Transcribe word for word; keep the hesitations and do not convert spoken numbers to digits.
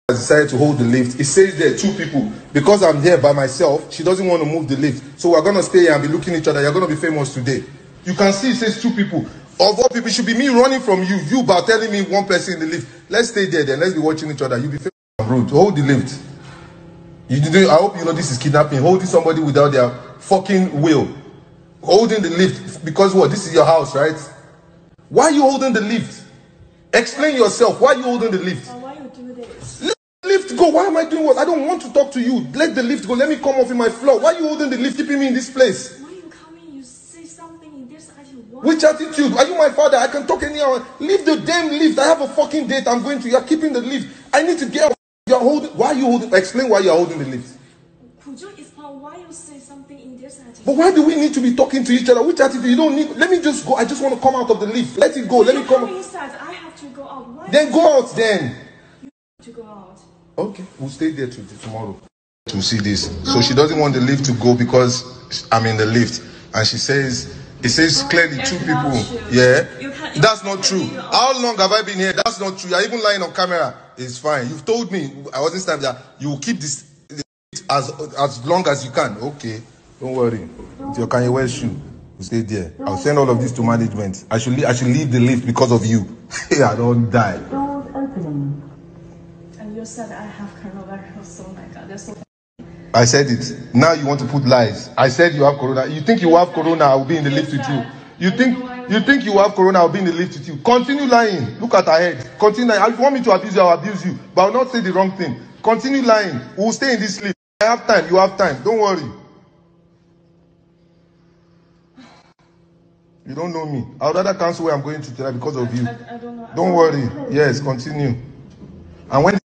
decided to hold the lift. It says there two people. Because I'm here by myself, she doesn't want to move the lift. So we're going to stay here and be looking at each other. You're going to be famous today. You can see it says two people. Of all people, it should be me running from you. You about telling me one person in the lift. Let's stay there then. Let's be watching each other. You'll be famous and rude. Hold the lift. You do, I hope you know this is kidnapping. Holding somebody without their fucking will. Holding the lift. Because what? This is your house, right? Why are you holding the lift? Explain yourself. Why are you holding the lift? Why you do this? Let the lift go. Why am I doing what? I don't want to talk to you. Let the lift go. Let me come off in my floor. Why are you holding the lift, keeping me in this place? Why you coming? You say something in this attitude. Why? Which attitude? Are you my father? I can talk anyhow. Leave the damn lift. I have a fucking date I'm going to. You're keeping the lift. I need to get off. You're holding. Why are you holding? Explain why you're holding the lift. Could you explain why you say something in this attitude? But why do we need to be talking to each other? Which attitude? You don't need. Let me just go. I just want to come out of the lift. Let it go. Let you me come. come inside. I have to go out. Why? Then go out then. You have to go out. Okay, we'll stay there till tomorrow to see this. So she doesn't want the lift to go because I'm in the lift, and she says it says clearly two people. Yeah, that's not true. How long have I been here? That's not true. You're even lying on camera. It's fine. You've told me I wasn't time that you will keep this as as long as you can. Okay, don't worry. It's your Kanye West shoe. You stay there. I'll send all of this to management. I should I should leave the lift because of you. I don't die. Doors opening. And you said I have coronavirus. Oh my God, that's so. I said it. Now you want to put lies. I said you have corona. You think you have corona, I will be in the lift with you. You think you think you have corona, I'll be in the lift with you. Continue lying. Look at her head. Continue lying. If you want me to abuse you, I'll abuse you. But I'll not say the wrong thing. Continue lying. We'll stay in this lift. I have time. You have time. Don't worry. You don't know me. I'd rather cancel where I'm going to tonight because of you. I, I don't know. Don't worry. Yes, continue. And when